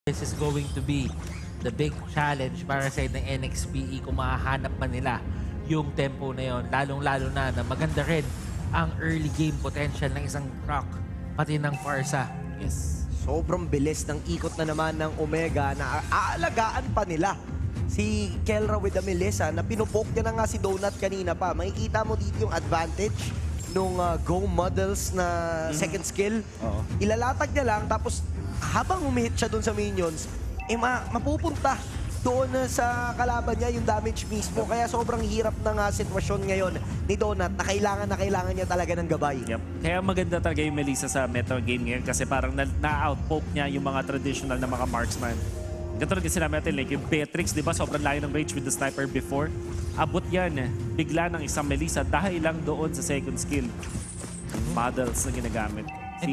This is going to be the big challenge para sa ng NXPE kung mahahanap man nila yung tempo na yon. Lalong-lalo na maganda rin ang early game potential ng isang Rock pati ng Farsa. Yes. Sobrang bilis ng ikot na naman ng Omega na aalagaan pa nila si Kelra with the Melissa na pinupoke niya na nga si Donut kanina pa. Makikita mo dito yung advantage nung Go Models na second skill. Oo. Ilalatag niya lang tapos habang humihit siya doon sa minions, mapupunta doon sa kalaban niya yung damage mismo. Kaya sobrang hirap na nga sitwasyon ngayon ni Donut na kailangan niya talaga ng gabay. Yep. Kaya maganda talaga yung Melissa sa meta game ngayon kasi parang na-outpoke niya yung mga traditional na mga marksman. Katulad kasi sinabi natin, like yung Beatrix, di ba, sobrang layo ng range with the sniper before. Abot yan, bigla ng isang Melissa dahil lang doon sa second skill. Models na ginagamit.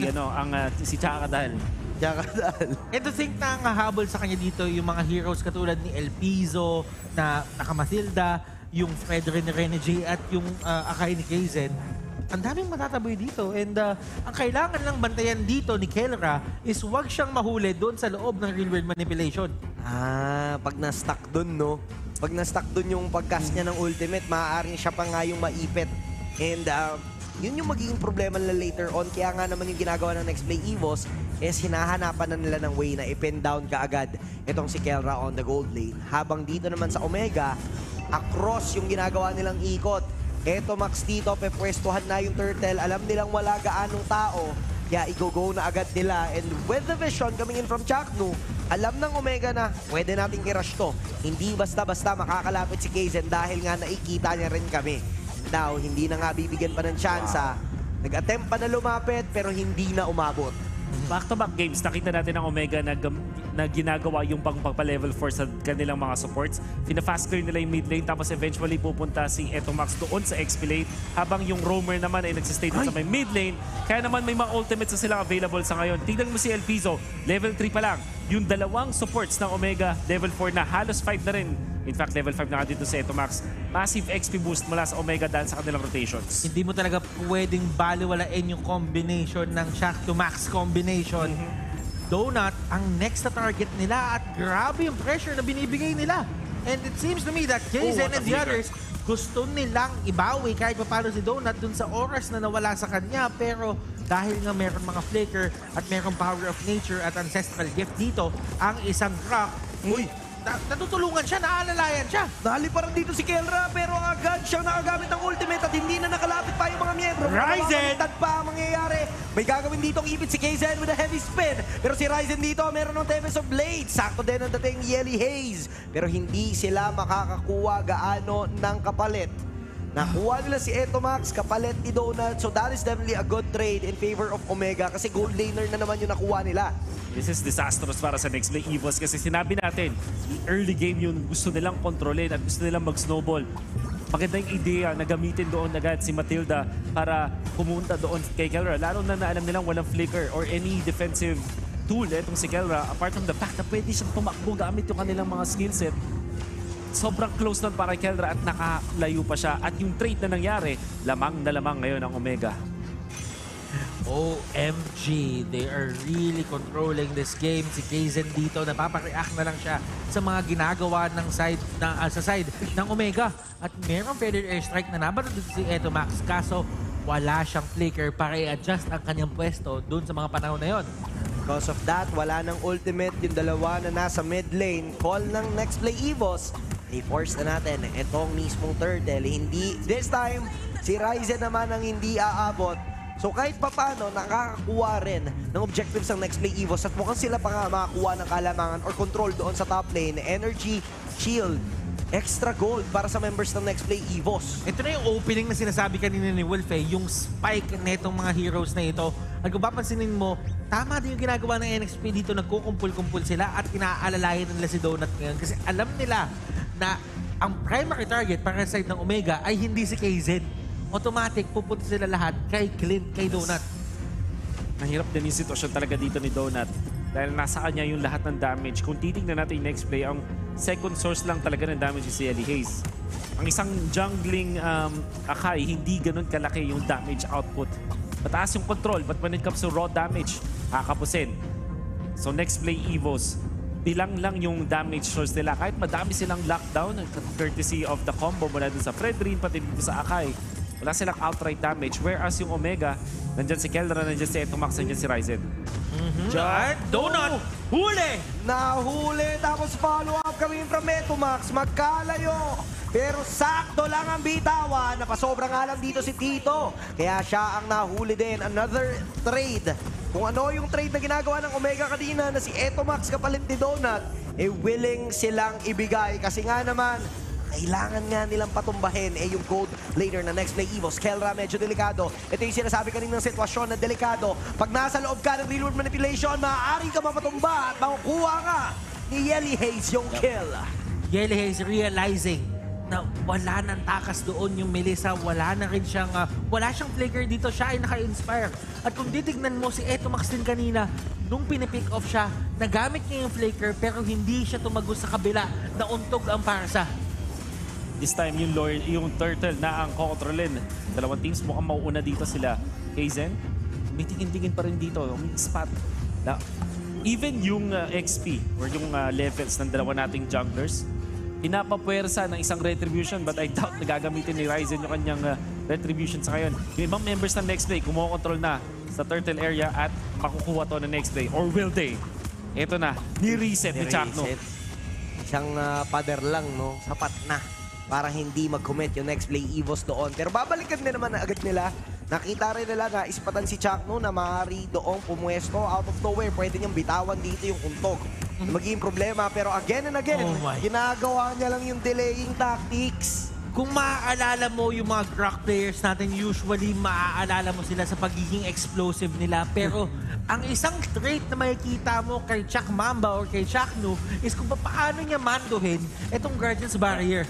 Si Chaka dahil. And to think na ang hahabol sa kanya dito yung mga heroes katulad ni El Pizo, na Nakamatilda, yung Fredrin ni Rene J at yung Akai ni KZ. Ang daming matataboy dito. And ang kailangan lang bantayan dito ni Kelra is wag siyang mahuli doon sa loob ng real world manipulation. Pag na-stuck dun, no? Pag na-stuck dun yung pag-cast niya ng ultimate, maaaring siya pa nga yung maipit. And yun yung magiging problema nila later on. Kaya nga naman yung ginagawa ng Next Play Evos is hinahanapan na nila ng way na i-pin down kaagad itong si Kelra on the gold lane. Habang dito naman sa Omega, across yung ginagawa nilang ikot. Eto Max dito, pepwestuhan na yung Turtle. Alam nilang wala gaanong tao. Kaya i-go-go na agad nila. And with the vision coming in from Chaknu, alam ng Omega na pwede nating i-rush to. Hindi basta-basta makakalapit si Kaizen dahil nga nakikita niya rin kami. Now, hindi na nga bibigyan pa ng tsansa. Nag-attempt pa na lumapit pero hindi na umabot. Back-to-back games, nakita natin ang Omega na ginagawa yung pagpa-level 4 sa kanilang mga supports. Fina-fast clear nila yung mid lane tapos eventually pupunta si Etomax doon sa XP lane habang yung Roamer naman ay nagsistay doon sa may mid lane. Kaya naman may mga ultimates na silang available sa ngayon. Tignan mo si El Pizo, level 3 pa lang. Yung dalawang supports ng Omega, level 4 na, halos 5 na rin. In fact, level 5 na nga dito sa Etomax. Massive XP boost mula sa Omega dahil sa kanilang rotations. Hindi mo talaga pwedeng baliwalain yung combination ng Shack to Max combination. Donut ang next na target nila at grabe yung pressure na binibigay nila. And it seems to me that Jason and the others gusto nilang ibawi kahit papalo si Donut dun sa oras na nawala sa kanya. Pero dahil nga meron mga flicker at meron power of nature at ancestral gift dito, ang isang Rock, natutulungan siya, naalalayan siya. Dali pa rin dito si Kelra pero agad siyang nakagamit ng ultimate at hindi na nakalapit pa yung mga miyembro. Ryzen! Tad pa ang mangyayari. May gagawin dito ang ipit si KZ with a heavy spin. Pero si Ryzen dito meron ng Tempest of Blades. Sakto din ang dating Yelly Haze. Pero hindi sila makakakuha gaano ng kapalit. Nakuha nila si Etomax, kapalit ni Donut. So that is definitely a good trade in favor of Omega kasi gold laner na naman yung nakuha nila. This is disastrous para sa Next Play Evos kasi sinabi natin, early game yun, gusto nilang kontrolin at gusto nilang mag-snowball. Maganda yung idea na gamitin doon agad si Matilda para pumunta doon kay Kelra. Lalo na alam nilang walang flicker or any defensive tool itong si Kelra. Apart from the fact na pwede siyang tumakbo gamit yung kanilang mga skillset. Sobrang close nun para kay Kelra at nakalayo pa siya. At yung trade na nangyari, lamang na lamang ngayon ang Omega. OMG, they are really controlling this game. Si Kaizen dito, napapareact na lang siya sa mga ginagawa ng sa side ng Omega. At merong feather airstrike na nabarod dito si Etomax. Kaso wala siyang flicker para i-adjust ang kanyang pwesto dun sa mga panahon na yon. Because of that, wala ng ultimate yung dalawa na nasa mid lane. Call ng Next Play Evos. I-force na natin itong mismong Turtle. Hindi, this time, si Ryzen naman ang hindi aabot. So kahit papano, nakakakuha rin ng objectives ng Next Play Evos at mukhang sila pa nga makakuha ng kalamangan or control doon sa top lane. Energy, shield, extra gold para sa members ng Next Play Evos. Ito na yung opening na sinasabi kanina ni Wolf yung spike netong mga heroes na ito. At kung papansinin mo, tama din yung ginagawa ng NXP dito, nagkukumpul-kumpul sila at inaalalayan nila si Donut ngayon kasi alam nila na ang primary target para sa side ng Omega ay hindi si KZ. Automatic, pupunta sila lahat kay Clint, kay Donut. Mahirap din yung sitwasyon talaga dito ni Donut dahil nasa kanya yung lahat ng damage. Kung titignan natin yung next play, ang second source lang talaga ng damage is si Ellie Hayes. Ang isang jungling Akai, hindi ganun kalaki yung damage output. Mataas yung control, but when it comes to raw damage, kakapusin. So next play Evos, bilang lang yung damage source nila. Kahit madami silang lockdown, courtesy of the combo mula dun sa Fredrin, pati dito sa Akai, wala silang outright damage. Whereas yung Omega, nandyan si Keldra, nandyan si Etomax, nandyan si Ryzen. At Donut, huli! Nahuli, tapos follow-up kami from Etomax, magkalayo. Pero sakto lang ang bitawan, napasobra nga lang dito si Tito. Kaya siya ang nahuli din. Another trade. Kung ano yung trade na ginagawa ng Omega kanina na si Etomax kapalit ni Donut, willing silang ibigay. Kasi nga naman, kailangan nga nilang patumbahin yung gold later na next play Evos. Kelra medyo delikado. Ito yung sinasabi kaninang sitwasyon na delikado. Pag nasa loob ka ng real world manipulation, maaari ka mapatumba at makukuha ka ni Yelly Hayes yung kill. Yelly Hayes realizing na wala nang takas doon yung Melissa, wala na rin siyang, wala siyang flicker dito, siya ay naka-inspire. At kung titignan mo si Etomax din kanina, nung pinipick off siya, nagamit niya yung flicker pero hindi siya tumagos sa kabila, nauntog ang parsa. This time, yung Turtle na ang kokontrolin. Dalawang teams mukhang mauuna dito sila. Kaizen, may tingin-tingin pa rin dito. May spot. Even yung XP or yung levels ng dalawa nating junglers, pinapapwersa ng isang retribution but I doubt na gagamitin ni Ryzen yung kanyang retribution sa ngayon. Yung ibang members ng next play, kumukontrol na sa turtle area at makukuha to ng next play. Or will they? Ito na, ni-reset ni Chakno. Isang pader lang, no? Sapat na para hindi mag-commit yung next play Evos doon. Pero babalikan din naman agad nila. Nakita rin nila na ispatan si Chakno na maaari doong pumuesto out of nowhere. Pwede niyang bitawan dito yung untog. Magiging problema, pero again and again, ginagawa niya lang yung delaying tactics. Kung maaalala mo yung mga Croc players natin, usually maaalala mo sila sa pagiging explosive nila. Pero ang isang trait na makikita mo kay Chak Mamba or kay Chakno is kung paano niya manduhin itong Guardian's Barrier.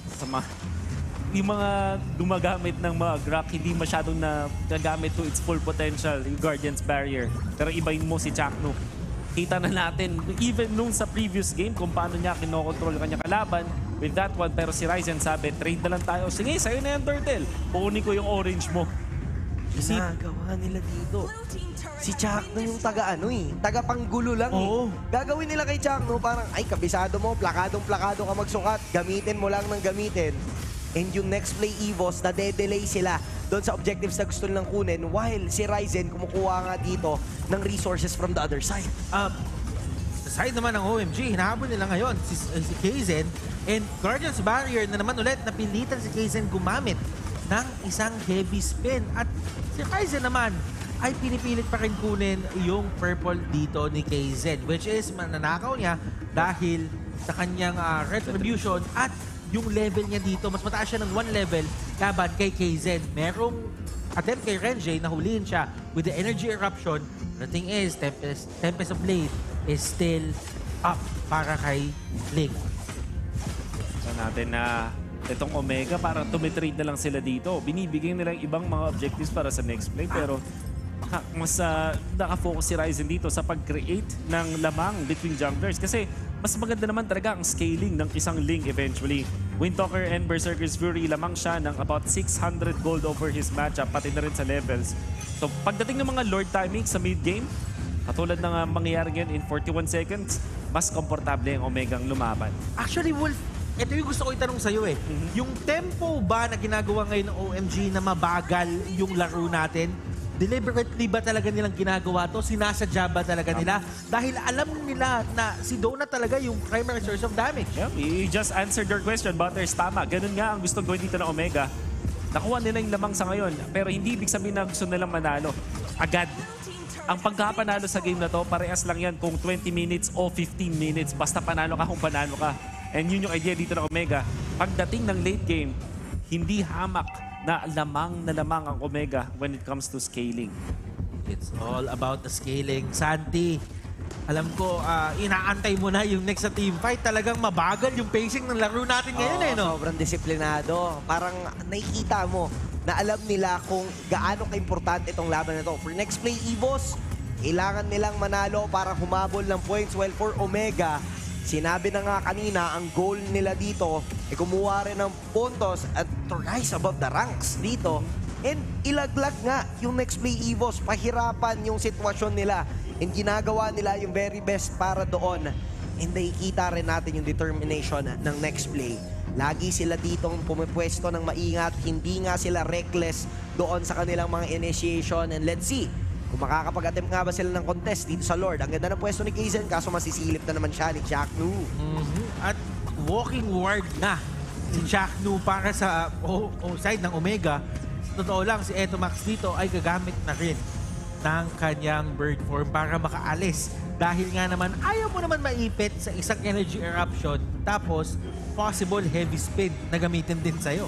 Yung mga gumagamit ng mga Grok, hindi masyadong nagamit to its full potential, yung Guardian's Barrier. Pero ibahin mo si Chakno. Kita na natin, even nung sa previous game, kung paano niya kinokontrol kanya kalaban with that one. Pero si Ryzen sabi, trade na lang tayo. Sige, sa'yo na yan, Turtle. Pukunin ko yung orange mo. Ginagawa nila dito. Si Chakno yung taga-panggulo lang Gagawin nila kay Chakno parang, ay, kabisado mo, plakadong-plakado ka magsukat, gamitin mo lang ng gamitin. And yung next play Evos, nade-delay sila doon sa objectives na gusto nilang kunin while si Ryzen kumukuha nga dito ng resources from the other side. Sa side naman ng OMG, hinahabol nila ngayon si Kaizen and Guardian's Barrier na naman ulit napilitan si Kaizen gumamit ng isang heavy spin. At si Kaizen naman ay pinipilit pa rin kunin yung purple dito ni Kaizen, which is mananakaw niya dahil sa kanyang retribution at yung level niya dito, mas mataas siya ng 1 level laban kay Kaizen. Merong attempt kay Renjay na huliin siya with the energy eruption. The thing is, Tempest of Blade is still up para kay Link. So natin na itong Omega, parang tumitrade na lang sila dito. Binibigyan nila yung ibang mga objectives para sa next play, pero mas nakafocus si Ryzen dito sa pag-create ng lamang between junglers. Kasi mas maganda naman talaga ang scaling ng isang Link eventually. Windtalker and Berserker's Fury, lamang siya ng about 600 gold over his matchup, pati na rin sa levels. So pagdating ng mga Lord timing sa mid-game, katulad ng mangyayari ngayon in 41 seconds, mas komportable ang Omega ang lumaban. Actually, Wolf, ito yung gusto ko itanong sa'yo eh. Yung tempo ba na ginagawa ngayon ng OMG na mabagal yung laro natin, deliberately ba talaga nilang ginagawa to? Sinasadya ba talaga nila? Dahil alam nila na si Donut talaga yung primary source of damage. Yeah, you just answered your question, Butters. Tama, ganun nga ang gusto gawin dito ng Omega. Nakuha nila yung lamang sa ngayon, pero hindi ibig sabihin na gusto nilang manalo agad. Ang pagkapanalo sa game na to, parehas lang yan kung 20 minutes o 15 minutes. Basta panalo ka kung panalo ka. And yun yung idea dito ng Omega. Pagdating ng late game, hindi hamak na lamang ang Omega when it comes to scaling. It's all about the scaling. Santi, alam ko, inaantay mo na yung next sa team fight. Talagang mabagal yung pacing ng laro natin ngayon no? Sobrang disiplinado. Parang nakikita mo na alam nila kung gaano ka-importante itong laban na to. For next play Evos, kailangan nilang manalo para humabol ng points. Well, for Omega, sinabi na nga kanina, ang goal nila dito ay kumuha rin ng puntos at to rise above the ranks dito. And ilaglag nga yung next play Evos, pahirapan yung sitwasyon nila. And ginagawa nila yung very best para doon. And nakikita rin natin yung determination ng next play. Lagi sila ditong pumipwesto ng maingat, hindi nga sila reckless doon sa kanilang mga initiation. And let's see kung makakapag-attempt nga ba sila ng contest dito sa Lord. Ang ganda ng pwesto ni Kaizen, kaso masisilip na naman siya ni Jack Nu. At walking ward na si Jack Nu para sa side ng Omega. Sa totoo lang, si Etomax dito ay gagamit na rin ng kanyang bird form para makaalis. Dahil nga naman, ayaw mo naman maipit sa isang energy eruption, tapos possible heavy spin na gamitin din sa'yo.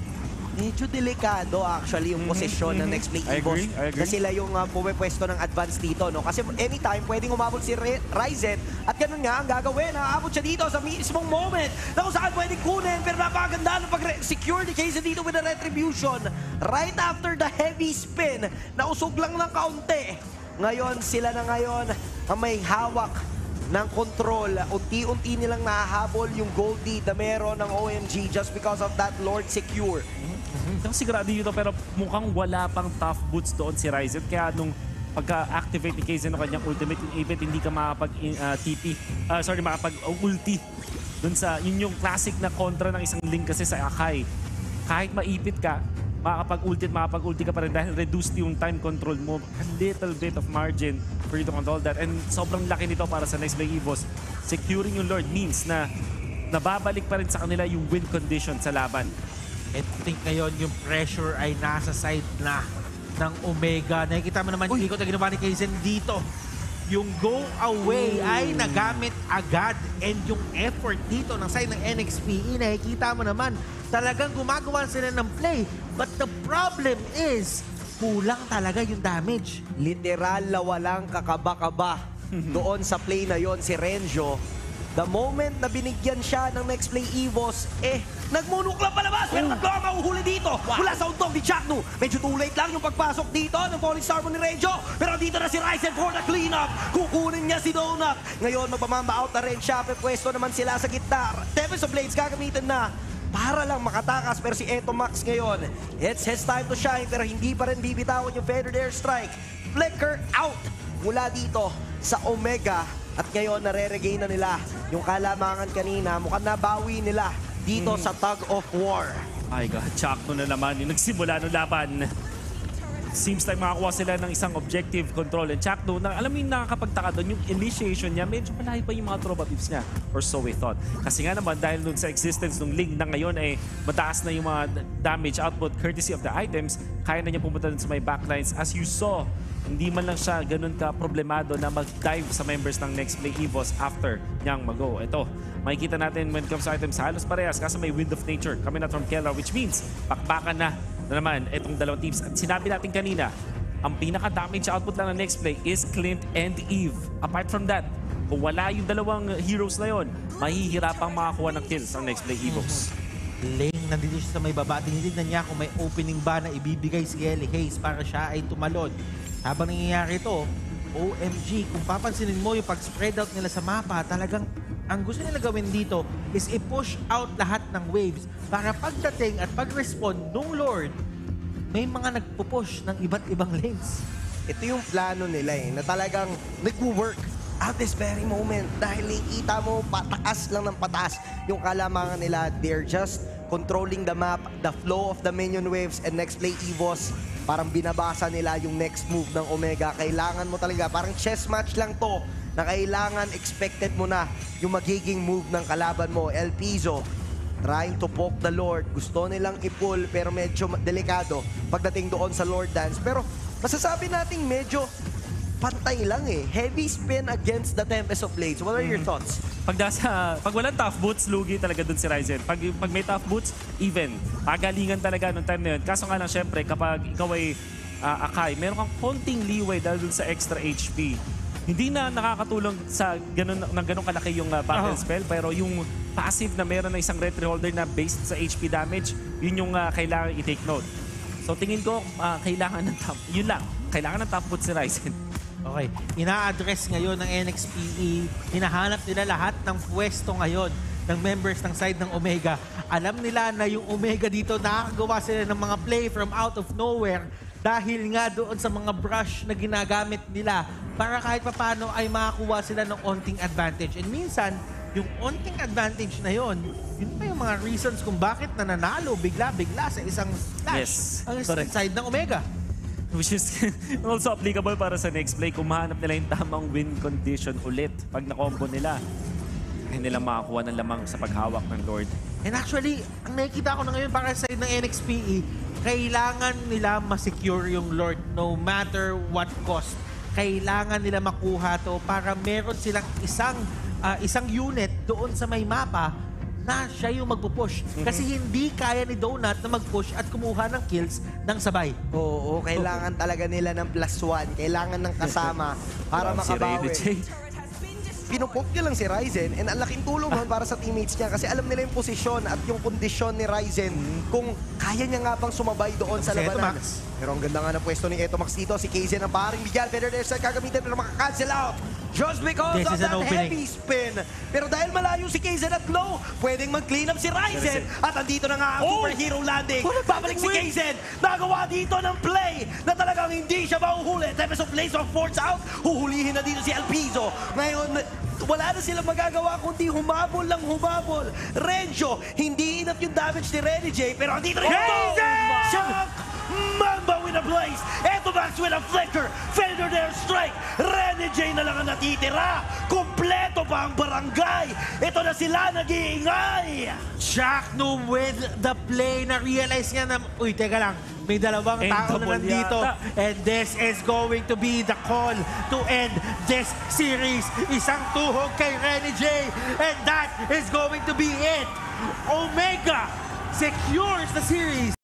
Medyo delikado actually yung posisyon ng Next Play I Evos. agree. Na sila yung pumipwesto ng advance dito, no? Kasi anytime pwedeng umabot si Ryzen at ganun nga ang gagawin. Aabot siya dito sa mismong moment na kung saan pwedeng kunin, pero napakaganda ng pag-secure ni Kaizen dito with the retribution. Right after the heavy spin, nausog lang ng kaunti. Ngayon, sila na ngayon ang may hawak ng control. Unti-unti nilang nahahabol yung Goldie na meron ng OMG just because of that Lord secure. Hindi sigurado dito pero mukhang wala pang tough boots doon si Ryzen. Kaya nung pagka-activate ni Kaizen ng kanyang ultimate, yung event, hindi ka makapag-TP. Makapag-ulti. Dun sa, yun yung classic na kontra ng isang link kasi sa Akai. Kahit maipit ka, makapag-ulti ka pa rin dahil reduced yung time control mo. A little bit of margin for you to control that. And sobrang laki nito para sa Next Play Evos. Securing yung Lord means na nababalik pa rin sa kanila yung win condition sa laban. And I think ngayon yung pressure ay nasa side na ng Omega. Nakikita mo naman yung ikot na ginawa ni Kaizen dito. Yung go away ay nagamit agad. And yung effort dito ng side ng NXPE, nakikita mo naman, talagang gumagawa sila ng play. But the problem is, kulang talaga yung damage. Literal na walang kakaba-kaba doon sa play na yon si Renjo. The moment na binigyan siya ng Next Play Evos, nagmunok lang palabas. Pero tatlo ang mahuhuli dito. Mula sa untog ni Jack Nu. Medyo too late lang yung pagpasok dito ng Falling Star mo ni Renjo. Pero dito na si Ryzen for the cleanup. Kukunin niya si Donut. Ngayon, magpamamba out na rin siya. Pwesto naman sila sa gitna. Tempest of Blades gagamitin na para lang makatakas. Pero si Etomax ngayon, it's his time to shine. Pero hindi pa rin bibitawan yung Feathered Airstrike. Flicker out mula dito sa Omega. At ngayon, nare-regain na nila yung kalamangan kanina. Mukhang nabawi nila dito sa Tug of War. My God, Chakno na naman yung nagsimula ng laban. Seems like makakuha sila ng isang objective control. And Chakno, alam mo yung nakakapagtaka doon, yung initiation niya, medyo malayo pa yung mga tropa pips niya. Or so we thought. Kasi nga naman, dahil dun sa existence ng Ling na ngayon, mataas na yung mga damage output courtesy of the items, kaya na niya pumunta dun sa may backlines. As you saw, hindi man lang siya ganun ka problemado na mag-dive sa members ng Next Play Evos after niyang mag-go. Ito, makikita natin when it comes to items, halos parehas kasi may Wind of Nature coming out from Kella, which means pakbakan na naman itong dalawang teams. At sinabi natin kanina, ang pinaka-damage output lang ng Next Play is Clint and Eve. Apart from that, kung wala yung dalawang heroes na yon, mahihirapang makakuha ng kills ang Next Play Evos. Lane, nandito siya sa may baba. Tinitignan niya kung may opening ba na ibibigay si Ellie Hayes para siya ay tumalon. Habang nangyayari ito, OMG, kung papansinin mo yung pag-spread out nila sa mapa, talagang ang gusto nila gawin dito is i-push out lahat ng waves para pagdating at pag-respond nung Lord, may mga nagpo-push ng iba't ibang lanes. Ito yung plano nila na talagang nag-work at this very moment. Dahil nakikita mo, pataas lang ng pataas yung kalamangan nila. They're just controlling the map, the flow of the minion waves, and Next Play Evos. Parang binabasa nila yung next move ng Omega. Kailangan mo talaga, parang chess match lang to, na kailangan expected mo na yung magiging move ng kalaban mo. El Piso, trying to poke the Lord. Gusto nilang i-pull pero medyo delikado pagdating doon sa Lord Dance. Pero masasabi nating medyo pantay lang Heavy spin against the Tempest of Blades. What are your thoughts? Pag walang tough boots, lugi talaga dun si Ryzen. Pag may tough boots, even. Pagalingan talaga nung time na yun. Kaso nga lang, syempre, kapag ikaw ay Akai, meron kang konting leeway dahil dun sa extra HP. Hindi na nakakatulong sa ganun kalaki yung battle spell, pero yung passive na meron na isang retry holder na based sa HP damage, yun yung kailangan i-take note. So tingin ko, kailangan ng yun lang, kailangan ng top boots si Ryzen. Okay, ina-address ngayon ng NXPE, hinahanap nila lahat ng pwesto ngayon ng members ng side ng Omega. Alam nila na yung Omega dito nakakagawa sila ng mga play from out of nowhere. dahil nga doon sa mga brush na ginagamit nila para kahit papano ay makakuha sila ng onting advantage. And minsan, yung onting advantage na yon, yun pa yung mga reasons kung bakit nananalo bigla-bigla sa isang Yes, clash ang correct. side ng Omega. Which is also applicable para sa next play kung mahanap nila yung tamang win condition ulit pag na-combo nila. Hindi nila makakuha ng lamang sa paghawak ng Lord. And actually, ang nakikita ko na ngayon para sa side ng NXPE, kailangan nila ma-secure yung Lord no matter what cost. Kailangan nila makuha to para meron silang isang unit doon sa may mapa na siya yung magpupush. Kasi hindi kaya ni Donut na mag-push at kumuha ng kills ng sabay. Oo, kailangan talaga nila ng +1. Kailangan ng kasama para Si Reyna makabawi. J. Pinupok niya lang si Ryzen and ang laking tulong nun para sa teammates niya kasi alam nila yung posisyon at yung kondisyon ni Ryzen kung kaya niya nga bang sumabay doon sa Si labanan. Etomax. Pero ang ganda nga ng pwesto ni Etomax dito, si KZ ang paring bigyan. Better there sa gagamitin pero makakancel out. Just because This of is an that opening. heavy spin. Pero dahil malayo si KZ at low, pwedeng mag-clean up si Ryzen. At andito na nga ang superhero landing. Babalik si KZ. Nagawa dito ng play na talagang hindi siya mahuhuli. Tempest of Blaze of Force out. Huhulihin na dito si Alpizo. Ngayon, wala na silang magagawa kundi humabol lang humabol. Renjo, hindi enough yung damage ni Renny J. Pero andito rin Shock! Mamba with a blaze. Etomax with a flicker. Fender there strike. Renny J na lang ang natitira. Kompleto pa ang barangay. Ito na sila nag-iingay. Shacknum with the play na realize niya na, uy, teka lang, may dalawang tao na Endable nandito. yata. And this is going to be the call to end this series. Isang tuhog kay Renny J. And that is going to be it. Omega secures the series.